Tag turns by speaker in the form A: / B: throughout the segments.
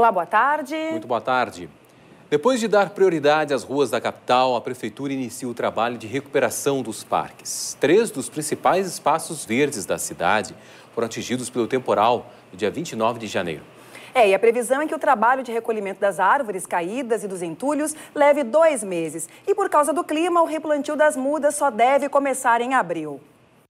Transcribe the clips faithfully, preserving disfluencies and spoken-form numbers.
A: Olá, boa tarde.
B: Muito boa tarde. Depois de dar prioridade às ruas da capital, a Prefeitura inicia o trabalho de recuperação dos parques. Três dos principais espaços verdes da cidade foram atingidos pelo temporal no dia vinte e nove de janeiro.
A: É, e a previsão é que o trabalho de recolhimento das árvores caídas e dos entulhos leve dois meses. E por causa do clima, o replantio das mudas só deve começar em abril.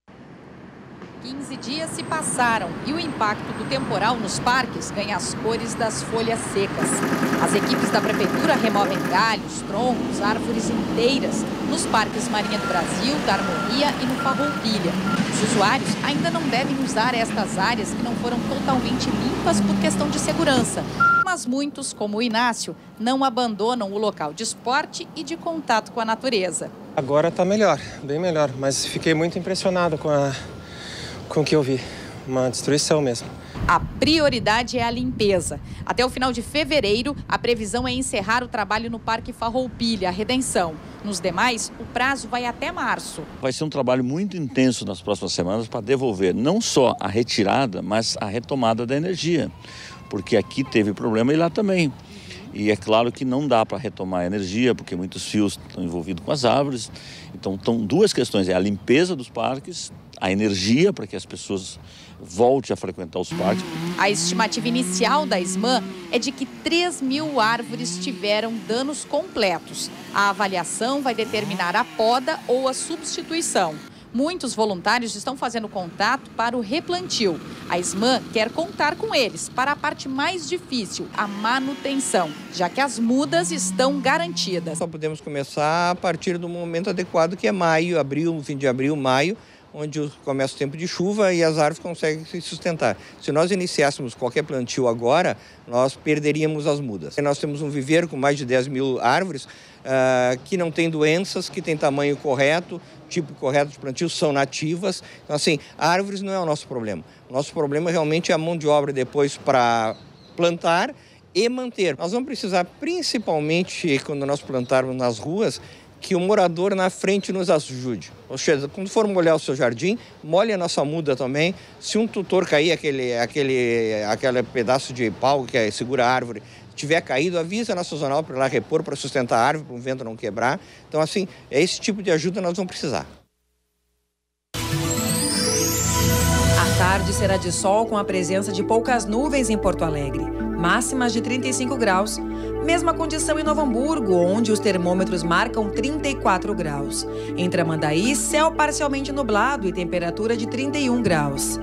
C: quinze dias se passaram e o impacto do temporal nos parques ganha as cores das folhas secas. As equipes da Prefeitura removem galhos, troncos, árvores inteiras nos parques Marinha do Brasil, da Harmonia e no Farroupilha. Os usuários ainda não devem usar estas áreas que não foram totalmente limpas por questão de segurança. Mas muitos, como o Inácio, não abandonam o local de esporte e de contato com a natureza.
D: Agora está melhor, bem melhor, mas fiquei muito impressionado com a... com o que eu vi, uma destruição mesmo.
C: A prioridade é a limpeza. Até o final de fevereiro, a previsão é encerrar o trabalho no Parque Farroupilha, a Redenção. Nos demais, o prazo vai até março.
E: Vai ser um trabalho muito intenso nas próximas semanas para devolver não só a retirada, mas a retomada da energia. Porque aqui teve problema e lá também. E é claro que não dá para retomar a energia, porque muitos fios estão envolvidos com as árvores. Então, estão duas questões, é a limpeza dos parques, a energia para que as pessoas voltem a frequentar os parques.
C: A estimativa inicial da SMAN é de que três mil árvores tiveram danos completos. A avaliação vai determinar a poda ou a substituição. Muitos voluntários estão fazendo contato para o replantio. A SMAN quer contar com eles para a parte mais difícil, a manutenção, já que as mudas estão garantidas.
F: Só podemos começar a partir do momento adequado, que é maio, abril, fim de abril, maio, onde começa o tempo de chuva e as árvores conseguem se sustentar. Se nós iniciássemos qualquer plantio agora, nós perderíamos as mudas. Nós temos um viveiro com mais de dez mil árvores uh, que não tem doenças, que tem tamanho correto, tipo correto de plantio, são nativas. Então, assim, árvores não é o nosso problema. O nosso problema realmente é a mão de obra depois para plantar e manter. Nós vamos precisar, principalmente quando nós plantarmos nas ruas, que o morador na frente nos ajude. Ou seja, quando for molhar o seu jardim, molhe a nossa muda também. Se um tutor cair, aquele, aquele, aquele pedaço de pau que segura a árvore, tiver caído, avisa a nossa zonal para ir lá repor, para sustentar a árvore, para o vento não quebrar. Então, assim, é esse tipo de ajuda que nós vamos precisar.
A: A tarde será de sol com a presença de poucas nuvens em Porto Alegre. Máximas de trinta e cinco graus. Mesma condição em Novo Hamburgo, onde os termômetros marcam trinta e quatro graus. Em Tramandaí, céu parcialmente nublado e temperatura de trinta e um graus.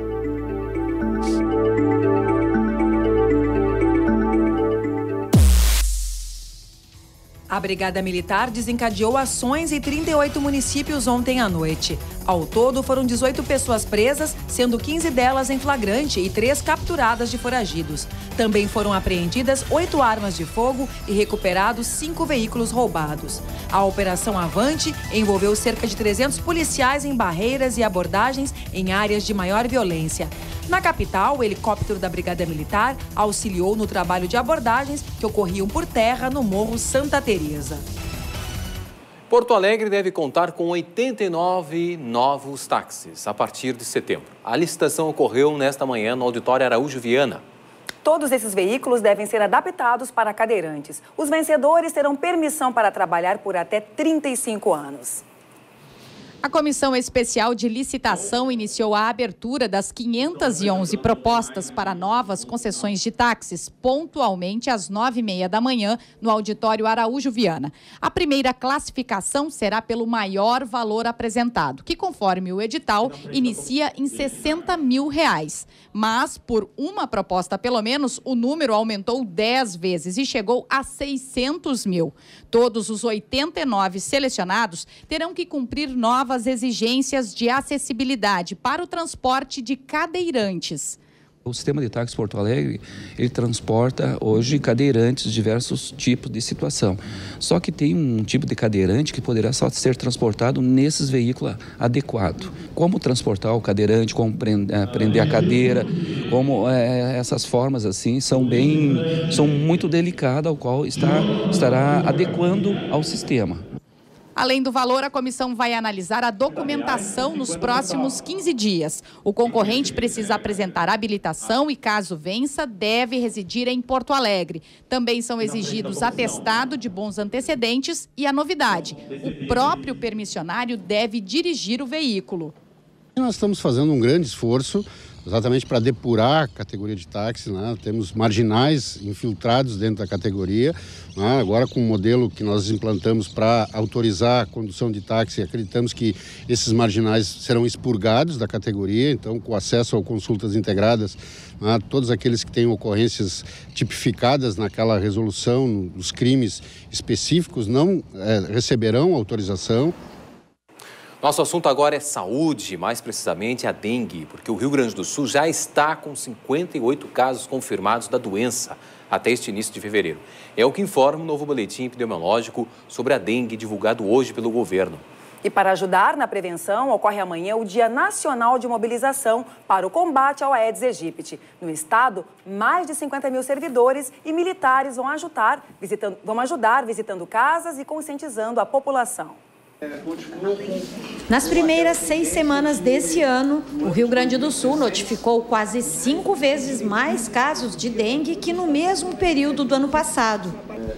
A: A Brigada Militar desencadeou ações em trinta e oito municípios ontem à noite. Ao todo, foram dezoito pessoas presas, sendo quinze delas em flagrante e três capturadas de foragidos. Também foram apreendidas oito armas de fogo e recuperados cinco veículos roubados. A Operação Avante envolveu cerca de trezentos policiais em barreiras e abordagens em áreas de maior violência. Na capital, o helicóptero da Brigada Militar auxiliou no trabalho de abordagens que ocorriam por terra no Morro Santa Teresa.
B: Porto Alegre deve contar com oitenta e nove novos táxis a partir de setembro. A licitação ocorreu nesta manhã no Auditório Araújo Viana.
A: Todos esses veículos devem ser adaptados para cadeirantes. Os vencedores terão permissão para trabalhar por até trinta e cinco anos.
C: A Comissão Especial de Licitação iniciou a abertura das quinhentas e onze propostas para novas concessões de táxis, pontualmente às nove e meia da manhã, no Auditório Araújo Viana. A primeira classificação será pelo maior valor apresentado, que, conforme o edital, inicia em sessenta mil reais. Mas, por uma proposta pelo menos, o número aumentou dez vezes e chegou a seiscentos mil. Todos os oitenta e nove selecionados terão que cumprir novas exigências de acessibilidade para o transporte de cadeirantes.
G: O sistema de táxi Porto Alegre, ele transporta hoje cadeirantes de diversos tipos de situação. Só que tem um tipo de cadeirante que poderá só ser transportado nesses veículos adequados. Como transportar o cadeirante, como prender a cadeira, como é, essas formas assim são bem, são muito delicadas, ao qual está, estará adequando ao sistema.
C: Além do valor, a comissão vai analisar a documentação nos próximos quinze dias. O concorrente precisa apresentar habilitação e, caso vença, deve residir em Porto Alegre. Também são exigidos atestado de bons antecedentes e a novidade: o próprio permissionário deve dirigir o veículo.
H: Nós estamos fazendo um grande esforço exatamente para depurar a categoria de táxi, né? Temos marginais infiltrados dentro da categoria, né? Agora com o modelo que nós implantamos para autorizar a condução de táxi, acreditamos que esses marginais serão expurgados da categoria, então com acesso a consultas integradas, né? Todos aqueles que têm ocorrências tipificadas naquela resolução, os crimes específicos, não é, receberão autorização.
B: Nosso assunto agora é saúde, mais precisamente a dengue, porque o Rio Grande do Sul já está com cinquenta e oito casos confirmados da doença até este início de fevereiro. É o que informa o novo boletim epidemiológico sobre a dengue divulgado hoje pelo governo.
A: E para ajudar na prevenção, ocorre amanhã o Dia Nacional de Mobilização para o combate ao Aedes aegypti. No estado, mais de cinquenta mil servidores e militares vão ajudar, visitando, vão ajudar visitando casas e conscientizando a população.
I: Nas primeiras seis semanas desse ano, o Rio Grande do Sul notificou quase cinco vezes mais casos de dengue que no mesmo período do ano passado.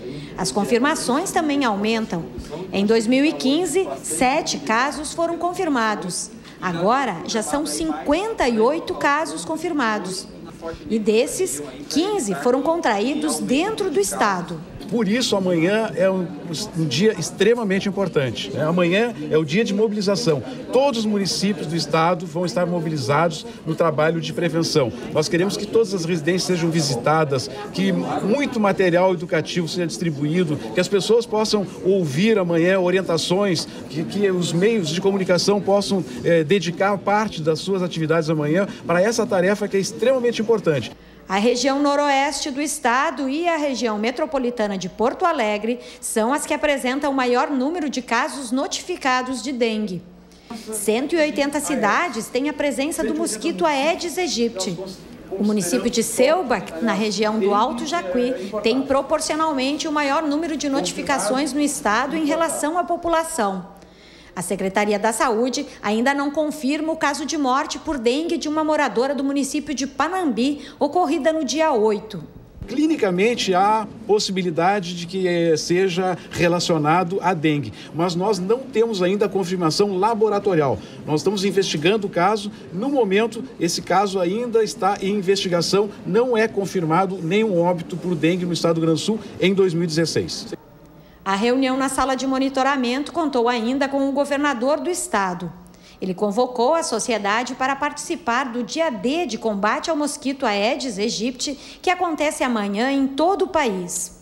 I: As confirmações também aumentam. Em dois mil e quinze, sete casos foram confirmados. Agora, já são cinquenta e oito casos confirmados. E desses, quinze foram contraídos dentro do estado.
J: Por isso, amanhã é um, um dia extremamente importante. Né? Amanhã é o dia de mobilização. Todos os municípios do estado vão estar mobilizados no trabalho de prevenção. Nós queremos que todas as residências sejam visitadas, que muito material educativo seja distribuído, que as pessoas possam ouvir amanhã orientações, que, que os meios de comunicação possam é, dedicar parte das suas atividades amanhã para essa tarefa que é extremamente importante.
I: A região noroeste do estado e a região metropolitana de Porto Alegre são as que apresentam o maior número de casos notificados de dengue. cento e oitenta cidades têm a presença do mosquito Aedes aegypti. O município de Seubach, na região do Alto Jacuí, tem proporcionalmente o maior número de notificações no estado em relação à população. A Secretaria da Saúde ainda não confirma o caso de morte por dengue de uma moradora do município de Panambi, ocorrida no dia oito.
J: Clinicamente, há possibilidade de que seja relacionado à dengue, mas nós não temos ainda a confirmação laboratorial. Nós estamos investigando o caso. No momento, esse caso ainda está em investigação. Não é confirmado nenhum óbito por dengue no estado do Rio Grande do Sul em dois mil e dezesseis.
I: A reunião na sala de monitoramento contou ainda com o governador do estado. Ele convocou a sociedade para participar do Dia D de combate ao mosquito Aedes aegypti, que acontece amanhã em todo o país.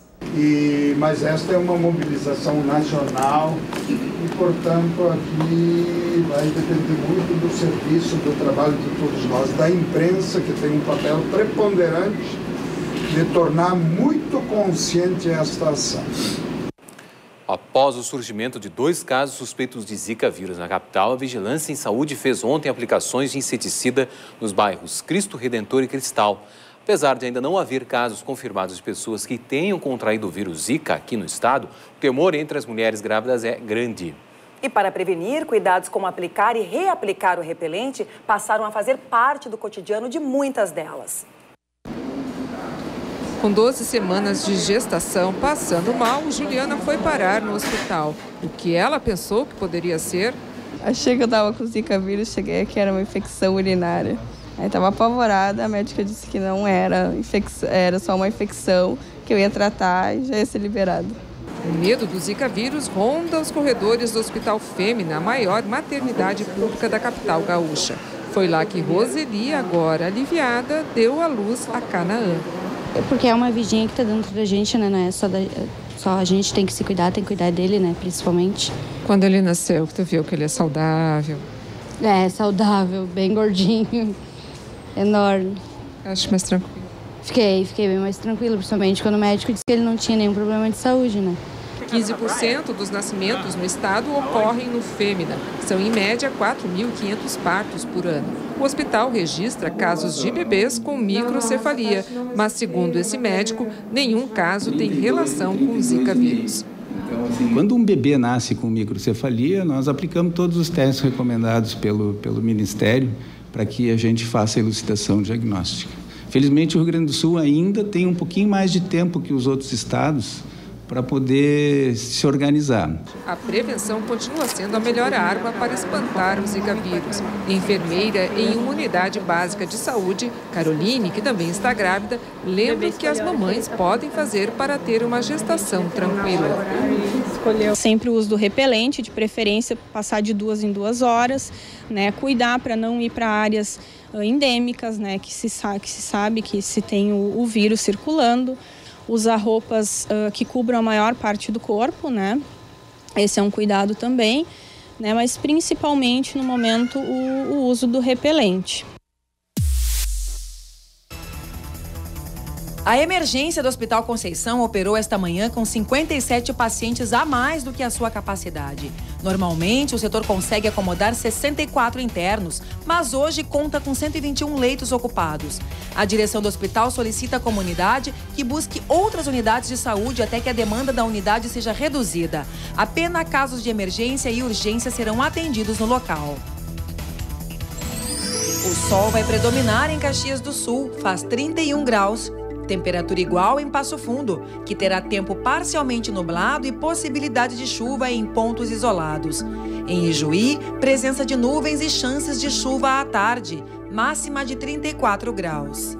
K: E, mas esta é uma mobilização nacional e, portanto, aqui vai depender muito do serviço, do trabalho de todos nós, da imprensa, que tem um papel preponderante de tornar muito consciente esta ação.
B: Após o surgimento de dois casos suspeitos de Zika vírus na capital, a Vigilância em Saúde fez ontem aplicações de inseticida nos bairros Cristo Redentor e Cristal. Apesar de ainda não haver casos confirmados de pessoas que tenham contraído o vírus Zika aqui no estado, o temor entre as mulheres grávidas é grande.
A: E para prevenir, cuidados como aplicar e reaplicar o repelente passaram a fazer parte do cotidiano de muitas delas.
L: Com doze semanas de gestação, passando mal, Juliana foi parar no hospital. O que ela pensou que poderia ser?
M: Achei que eu estava com Zika vírus, cheguei aqui, era uma infecção urinária. Aí estava apavorada, a médica disse que não era infecção, era só uma infecção, que eu ia tratar e já ia ser liberada.
L: O medo do Zika vírus ronda os corredores do Hospital Fêmea, a maior maternidade pública da capital gaúcha. Foi lá que Roseli, agora aliviada, deu à luz a Canaã.
N: Porque é uma vidinha que tá dentro da gente, né? Não é só, da, só a gente tem que se cuidar, tem que cuidar dele, né? Principalmente.
L: Quando ele nasceu, tu viu que ele é saudável?
N: É, saudável, bem gordinho, enorme.
L: Acho mais tranquilo.
N: Fiquei, fiquei bem mais tranquila, principalmente quando o médico disse que ele não tinha nenhum problema de saúde, né?
L: quinze por cento dos nascimentos no estado ocorrem no Fêmea. São, em média, quatro mil e quinhentos partos por ano. O hospital registra casos de bebês com microcefalia, mas, segundo esse médico, nenhum caso tem relação com o Zika vírus.
O: Então, assim, quando um bebê nasce com microcefalia, nós aplicamos todos os testes recomendados pelo, pelo Ministério para que a gente faça a elucidação diagnóstica. Felizmente, o Rio Grande do Sul ainda tem um pouquinho mais de tempo que os outros estados para poder se organizar.
L: A prevenção continua sendo a melhor arma para espantar o Zika vírus. Enfermeira em uma unidade básica de saúde, Caroline, que também está grávida, lembra que as mamães podem fazer para ter uma gestação tranquila.
P: Sempre o uso do repelente, de preferência passar de duas em duas horas, né? Cuidar para não ir para áreas uh, endêmicas, né? Que se sabe que se sabe que se tem o, o vírus circulando. Usar roupas uh, que cubram a maior parte do corpo, né? Esse é um cuidado também, né? Mas principalmente no momento o, o uso do repelente.
A: A emergência do Hospital Conceição operou esta manhã com cinquenta e sete pacientes a mais do que a sua capacidade. Normalmente, o setor consegue acomodar sessenta e quatro internos, mas hoje conta com cento e vinte e um leitos ocupados. A direção do hospital solicita à comunidade que busque outras unidades de saúde até que a demanda da unidade seja reduzida. Apenas casos de emergência e urgência serão atendidos no local. O sol vai predominar em Caxias do Sul, faz trinta e um graus. Temperatura igual em Passo Fundo, que terá tempo parcialmente nublado e possibilidade de chuva em pontos isolados. Em Ijuí, presença de nuvens e chances de chuva à tarde, máxima de trinta e quatro graus.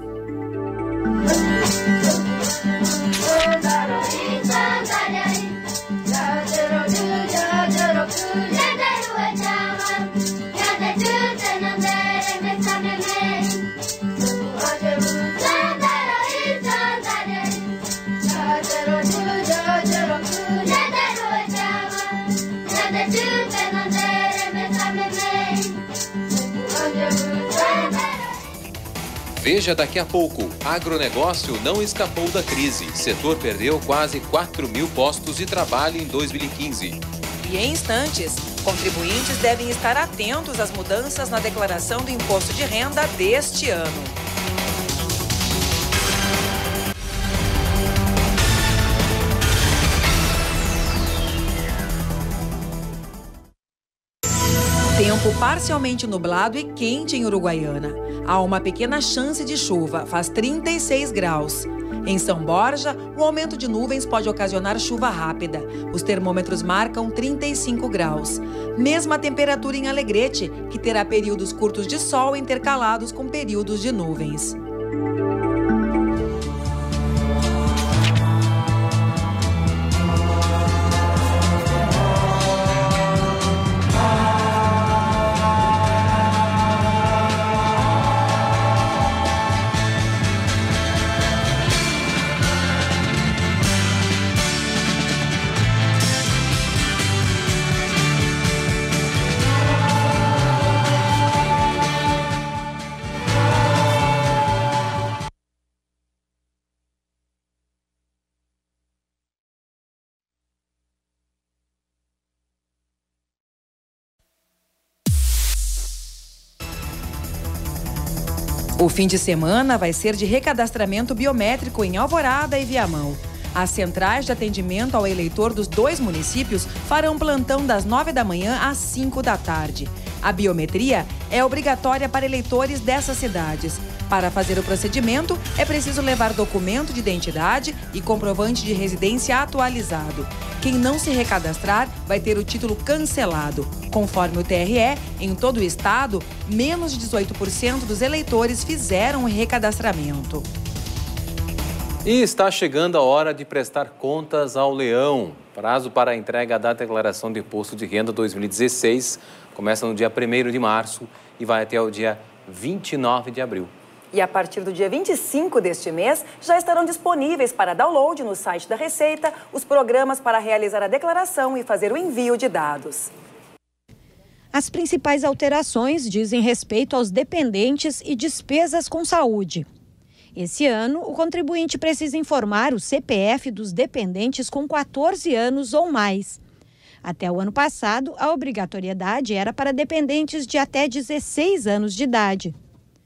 B: Veja daqui a pouco, agronegócio não escapou da crise. Setor perdeu quase quatro mil postos de trabalho em dois mil e quinze.
A: E em instantes, contribuintes devem estar atentos às mudanças na declaração do imposto de renda deste ano. Tempo parcialmente nublado e quente em Uruguaiana. Há uma pequena chance de chuva, faz trinta e seis graus. Em São Borja, o aumento de nuvens pode ocasionar chuva rápida. Os termômetros marcam trinta e cinco graus. Mesma temperatura em Alegrete, que terá períodos curtos de sol intercalados com períodos de nuvens. O fim de semana vai ser de recadastramento biométrico em Alvorada e Viamão. As centrais de atendimento ao eleitor dos dois municípios farão plantão das nove da manhã às cinco da tarde. A biometria é obrigatória para eleitores dessas cidades. Para fazer o procedimento, é preciso levar documento de identidade e comprovante de residência atualizado. Quem não se recadastrar vai ter o título cancelado. Conforme o T R E, em todo o estado, menos de dezoito por cento dos eleitores fizeram o recadastramento.
B: E está chegando a hora de prestar contas ao Leão. Prazo para a entrega da declaração de imposto de renda dois mil e dezesseis começa no dia primeiro de março e vai até o dia vinte e nove de abril.
A: E a partir do dia vinte e cinco deste mês, já estarão disponíveis para download no site da Receita os programas para realizar a declaração e fazer o envio de dados.
I: As principais alterações dizem respeito aos dependentes e despesas com saúde. Esse ano, o contribuinte precisa informar o C P F dos dependentes com quatorze anos ou mais. Até o ano passado, a obrigatoriedade era para dependentes de até dezesseis anos de idade.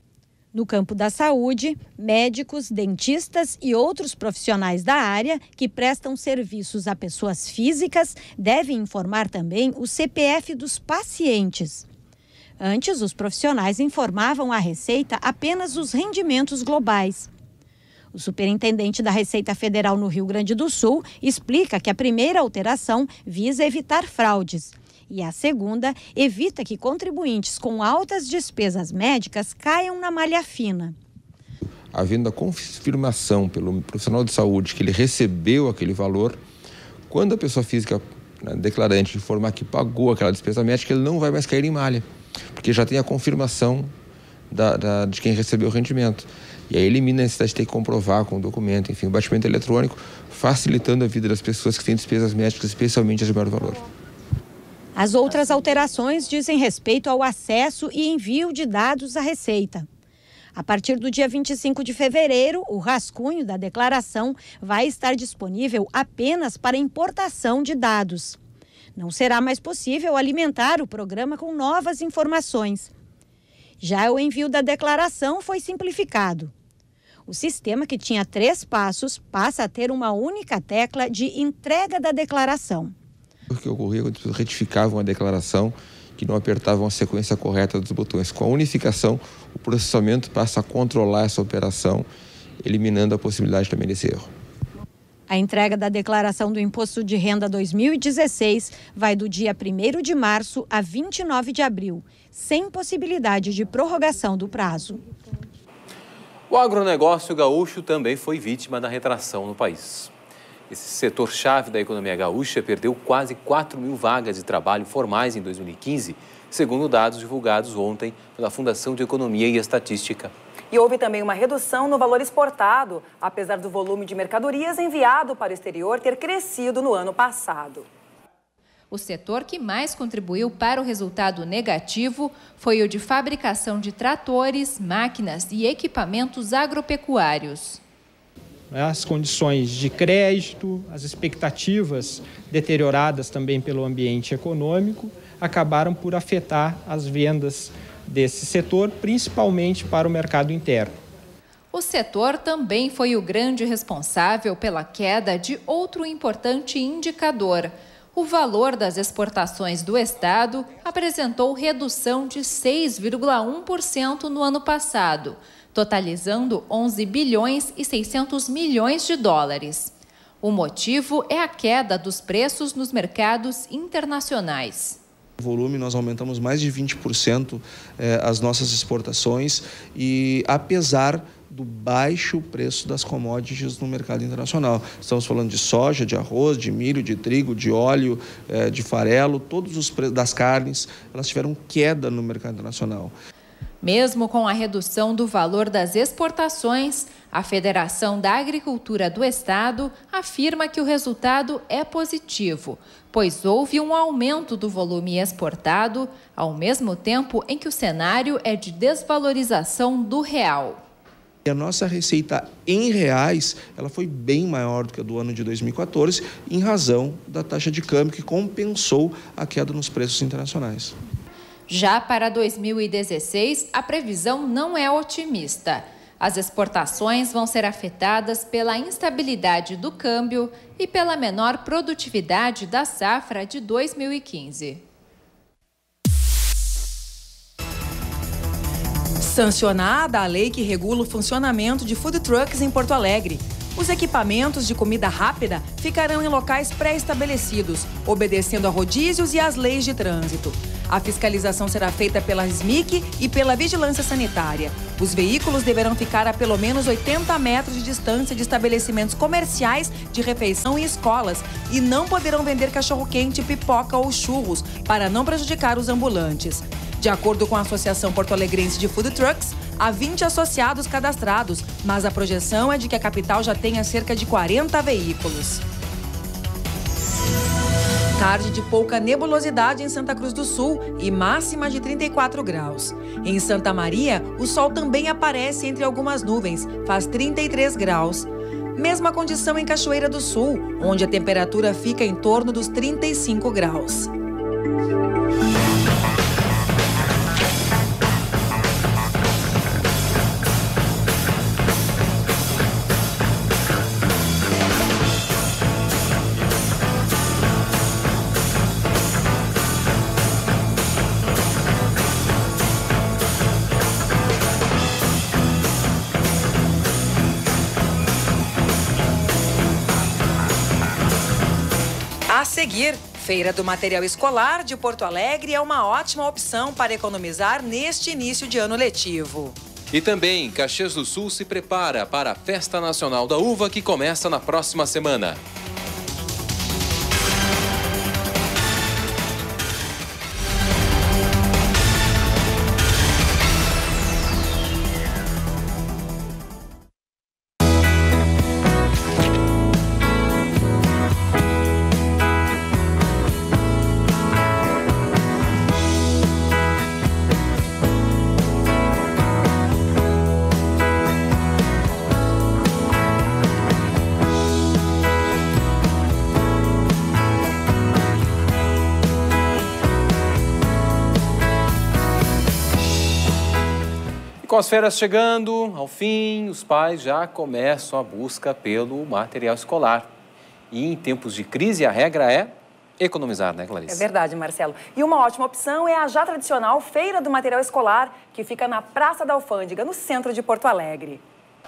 I: No campo da saúde, médicos, dentistas e outros profissionais da área que prestam serviços a pessoas físicas devem informar também o C P F dos pacientes. Antes, os profissionais informavam à Receita apenas os rendimentos globais. O superintendente da Receita Federal no Rio Grande do Sul explica que a primeira alteração visa evitar fraudes. E a segunda evita que contribuintes com altas despesas médicas caiam na malha fina.
Q: Havendo a confirmação pelo profissional de saúde que ele recebeu aquele valor, quando a pessoa física, né, declarante, informar que pagou aquela despesa médica, ele não vai mais cair em malha, porque já tem a confirmação da, da, de quem recebeu o rendimento. E aí elimina a necessidade de ter que comprovar com o documento, enfim, o batimento eletrônico, facilitando a vida das pessoas que têm despesas médicas, especialmente as de maior valor.
I: As outras alterações dizem respeito ao acesso e envio de dados à Receita. A partir do dia vinte e cinco de fevereiro, o rascunho da declaração vai estar disponível apenas para importação de dados. Não será mais possível alimentar o programa com novas informações. Já o envio da declaração foi simplificado. O sistema, que tinha três passos, passa a ter uma única tecla de entrega da declaração.
Q: O que ocorria quando as pessoas retificavam a declaração, que não apertavam a sequência correta dos botões. Com a unificação, o processamento passa a controlar essa operação, eliminando a possibilidade também desse erro.
I: A entrega da declaração do Imposto de Renda dois mil e dezesseis vai do dia primeiro de março a vinte e nove de abril, sem possibilidade de prorrogação do prazo.
B: O agronegócio gaúcho também foi vítima da retração no país. Esse setor-chave da economia gaúcha perdeu quase quatro mil vagas de trabalho formais em dois mil e quinze, segundo dados divulgados ontem pela Fundação de Economia e Estatística.
A: E houve também uma redução no valor exportado, apesar do volume de mercadorias enviado para o exterior ter crescido no ano passado.
C: O setor que mais contribuiu para o resultado negativo foi o de fabricação de tratores, máquinas e equipamentos agropecuários.
R: As condições de crédito, as expectativas deterioradas também pelo ambiente econômico, acabaram por afetar as vendas desse setor, principalmente para o mercado interno.
C: O setor também foi o grande responsável pela queda de outro importante indicador. O valor das exportações do estado apresentou redução de seis vírgula um por cento no ano passado, totalizando onze bilhões e seiscentos milhões de dólares. O motivo é a queda dos preços nos mercados internacionais.
S: O volume, nós aumentamos mais de vinte por cento eh, as nossas exportações e apesar do baixo preço das commodities no mercado internacional. Estamos falando de soja, de arroz, de milho, de trigo, de óleo, eh, de farelo, todos os preços das carnes, elas tiveram queda no mercado internacional.
C: Mesmo com a redução do valor das exportações, a Federação da Agricultura do Estado afirma que o resultado é positivo, pois houve um aumento do volume exportado, ao mesmo tempo em que o cenário é de desvalorização do real.
S: A nossa receita em reais, ela foi bem maior do que a do ano de dois mil e quatorze, em razão da taxa de câmbio que compensou a queda nos preços internacionais.
C: Já para dois mil e dezesseis, a previsão não é otimista. As exportações vão ser afetadas pela instabilidade do câmbio e pela menor produtividade da safra de dois mil e quinze.
A: Sancionada a lei que regula o funcionamento de food trucks em Porto Alegre. Os equipamentos de comida rápida ficarão em locais pré-estabelecidos, obedecendo a rodízios e às leis de trânsito. A fiscalização será feita pela S M I C e pela Vigilância Sanitária. Os veículos deverão ficar a pelo menos oitenta metros de distância de estabelecimentos comerciais, de refeição e escolas e não poderão vender cachorro-quente, pipoca ou churros para não prejudicar os ambulantes. De acordo com a Associação Porto-Alegrense de Food Trucks, há vinte associados cadastrados, mas a projeção é de que a capital já tenha cerca de quarenta veículos. Tarde de pouca nebulosidade em Santa Cruz do Sul e máxima de trinta e quatro graus. Em Santa Maria, o sol também aparece entre algumas nuvens, faz trinta e três graus. Mesma condição em Cachoeira do Sul, onde a temperatura fica em torno dos trinta e cinco graus. seguir, Feira do Material Escolar de Porto Alegre é uma ótima opção para economizar neste início de ano letivo.
B: E também, Caxias do Sul se prepara para a Festa Nacional da Uva, que começa na próxima semana. Com as férias chegando ao fim, os pais já começam a busca pelo material escolar. E em tempos de crise, a regra é economizar, né, Clarice?
T: É verdade, Marcelo. E uma ótima opção é a já tradicional Feira do Material Escolar, que fica na Praça da Alfândega, no centro de Porto Alegre.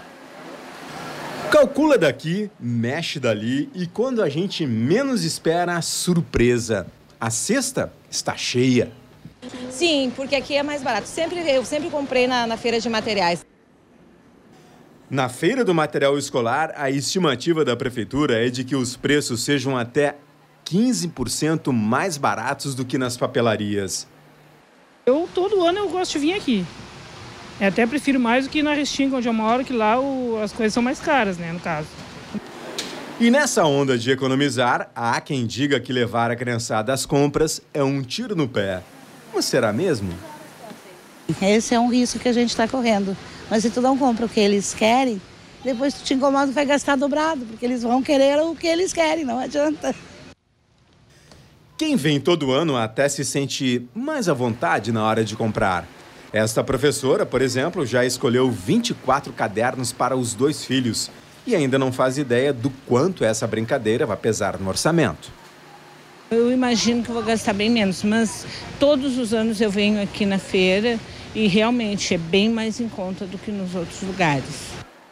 U: Calcula daqui, mexe dali e quando a gente menos espera, surpresa. A cesta está cheia.
V: Sim, porque aqui é mais barato. Sempre, eu sempre comprei na, na feira de materiais.
U: Na Feira do Material Escolar, a estimativa da Prefeitura é de que os preços sejam até quinze por cento mais baratos do que nas papelarias.
W: Eu, todo ano, eu gosto de vir aqui. Eu até prefiro mais do que na Restinga, onde eu moro, que lá o, as coisas são mais caras, né, no caso.
U: E nessa onda de economizar, há quem diga que levar a criançada às compras é um tiro no pé. Mas será mesmo?
X: Esse é um risco que a gente está correndo. Mas se tu não compra o que eles querem, depois tu te incomoda e vai gastar dobrado, porque eles vão querer o que eles querem, não adianta.
U: Quem vem todo ano até se sente mais à vontade na hora de comprar. Esta professora, por exemplo, já escolheu vinte e quatro cadernos para os dois filhos e ainda não faz ideia do quanto essa brincadeira vai pesar no orçamento.
V: Eu imagino que eu vou gastar bem menos, mas todos os anos eu venho aqui na feira e realmente é bem mais em conta do que nos outros lugares.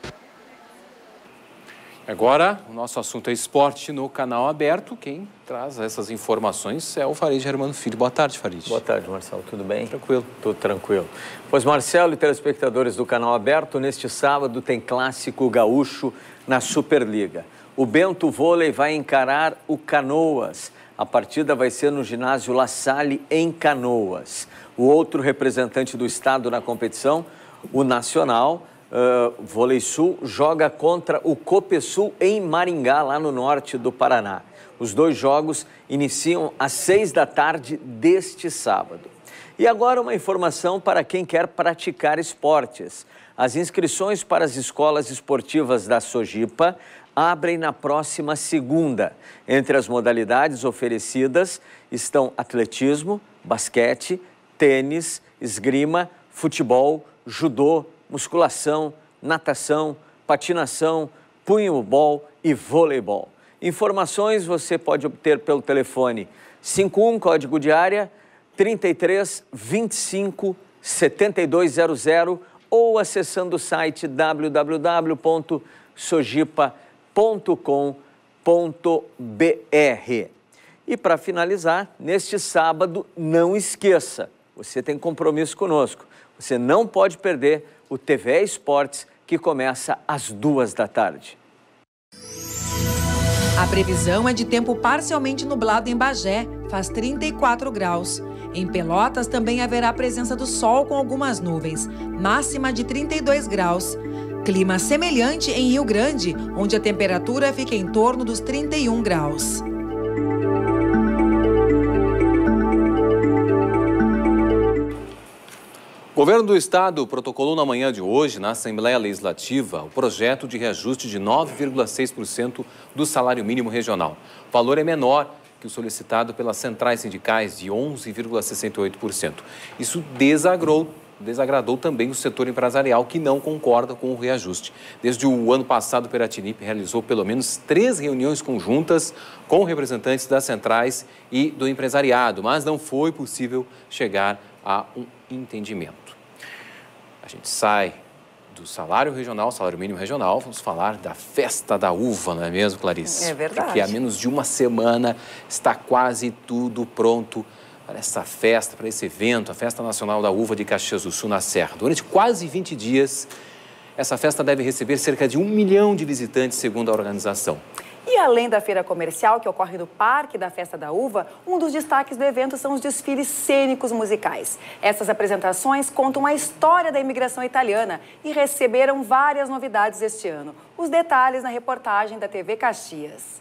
B: Agora, o nosso assunto é esporte no canal aberto. Quem traz essas informações é o Farid Germano Filho. Boa tarde, Farid.
Y: Boa tarde, Marcelo. Tudo bem?
B: Tranquilo.
Y: Tudo tranquilo. Pois, Marcelo e telespectadores do canal aberto, neste sábado tem clássico gaúcho na Superliga. O Bento Vôlei vai encarar o Canoas. A partida vai ser no ginásio La Salle, em Canoas. O outro representante do estado na competição, o Nacional, uh, Vôlei Sul, joga contra o Copesul em Maringá, lá no norte do Paraná. Os dois jogos iniciam às seis da tarde deste sábado. E agora uma informação para quem quer praticar esportes. As inscrições para as escolas esportivas da Sojipa abrem na próxima segunda. Entre as modalidades oferecidas estão atletismo, basquete, tênis, esgrima, futebol, judô, musculação, natação, patinação, punho-bol e voleibol. Informações você pode obter pelo telefone cinquenta e um, código de área, trinta e três, vinte e cinco, setenta e dois zero zero ou acessando o site w w w ponto sojipa ponto com ponto b r. E para finalizar, neste sábado, não esqueça, você tem compromisso conosco. Você não pode perder o T V E Esportes, que começa às duas da tarde.
A: A previsão é de tempo parcialmente nublado em Bagé, faz trinta e quatro graus. Em Pelotas também haverá a presença do sol com algumas nuvens, máxima de trinta e dois graus. Clima semelhante em Rio Grande, onde a temperatura fica em torno dos trinta e um graus.
B: O governo do estado protocolou na manhã de hoje, na Assembleia Legislativa, o projeto de reajuste de nove vírgula seis por cento do salário mínimo regional. O valor é menor que o solicitado pelas centrais sindicais, de onze vírgula sessenta e oito por cento. Isso desagradou, desagradou também o setor empresarial, que não concorda com o reajuste. Desde o ano passado, o Piratinip realizou pelo menos três reuniões conjuntas com representantes das centrais e do empresariado, mas não foi possível chegar a um entendimento. A gente sai do salário regional, salário mínimo regional, vamos falar da Festa da Uva, não é mesmo, Clarice?
T: É verdade.
B: Porque há menos de uma semana está quase tudo pronto para essa festa, para esse evento, a Festa Nacional da Uva de Caxias do Sul, na Serra. Durante quase vinte dias, essa festa deve receber cerca de um milhão de visitantes, segundo a organização.
T: E além da feira comercial, que ocorre no Parque da Festa da Uva, um dos destaques do evento são os desfiles cênicos musicais. Essas apresentações contam a história da imigração italiana e receberam várias novidades este ano. Os detalhes na reportagem da T V Caxias.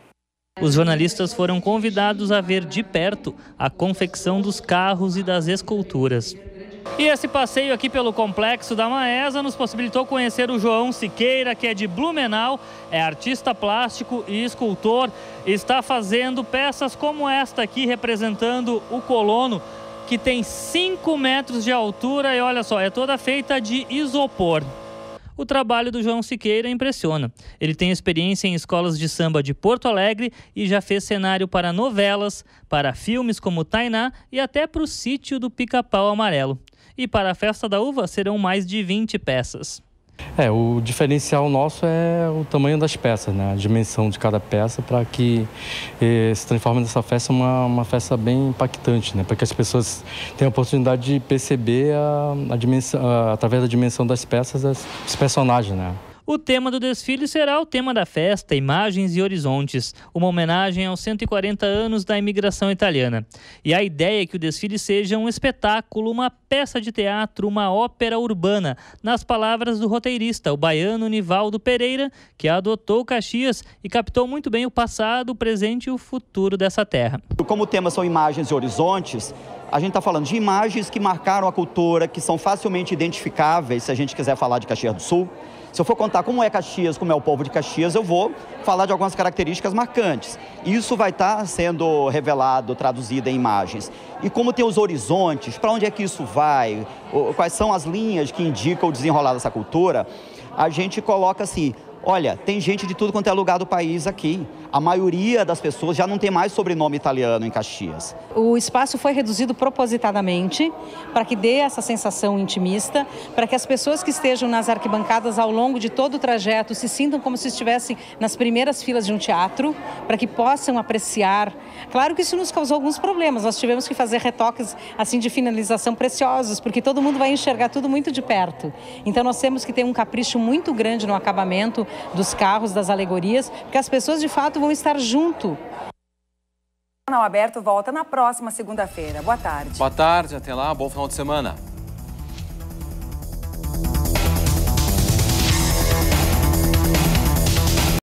D: Os jornalistas foram convidados a ver de perto a confecção dos carros e das esculturas. E esse passeio aqui pelo Complexo da Maesa nos possibilitou conhecer o João Siqueira, que é de Blumenau, é artista plástico e escultor, e está fazendo peças como esta aqui, representando o colono, que tem cinco metros de altura e olha só, é toda feita de isopor. O trabalho do João Siqueira impressiona. Ele tem experiência em escolas de samba de Porto Alegre e já fez cenário para novelas, para filmes como Tainá e até para o Sítio do Pica-Pau Amarelo. E para a Festa da Uva serão mais de vinte peças.
E: É, o diferencial nosso é o tamanho das peças, né? A dimensão de cada peça, para que eh, se transforme nessa festa uma, uma festa bem impactante, né? Para que as pessoas tenham a oportunidade de perceber a, a dimensão, a, através da dimensão das peças, as, os personagens, né?
D: O tema do desfile será o tema da festa, Imagens e Horizontes, uma homenagem aos cento e quarenta anos da imigração italiana. E a ideia é que o desfile seja um espetáculo, uma peça de teatro, uma ópera urbana, nas palavras do roteirista, o baiano Nivaldo Pereira, que adotou Caxias e captou muito bem o passado, o presente e o futuro dessa terra.
F: Como o tema são Imagens e Horizontes, a gente está falando de imagens que marcaram a cultura, que são facilmente identificáveis, se a gente quiser falar de Caxias do Sul. Se eu for contar como é Caxias, como é o povo de Caxias, eu vou falar de algumas características marcantes. Isso vai estar sendo revelado, traduzido em imagens. E como tem os horizontes, para onde é que isso vai, quais são as linhas que indicam o desenrolar dessa cultura, a gente coloca assim, olha, tem gente de tudo quanto é lugar do país aqui. A maioria das pessoas já não tem mais sobrenome italiano em Caxias.
G: O espaço foi reduzido propositadamente para que dê essa sensação intimista, para que as pessoas que estejam nas arquibancadas ao longo de todo o trajeto se sintam como se estivessem nas primeiras filas de um teatro, para que possam apreciar. Claro que isso nos causou alguns problemas, nós tivemos que fazer retoques assim de finalização preciosos, porque todo mundo vai enxergar tudo muito de perto. Então nós temos que ter um capricho muito grande no acabamento dos carros, das alegorias, porque as pessoas de fato vão estar junto.
T: O Canal Aberto volta na próxima segunda-feira. Boa tarde.
B: Boa tarde, até lá, bom final de semana.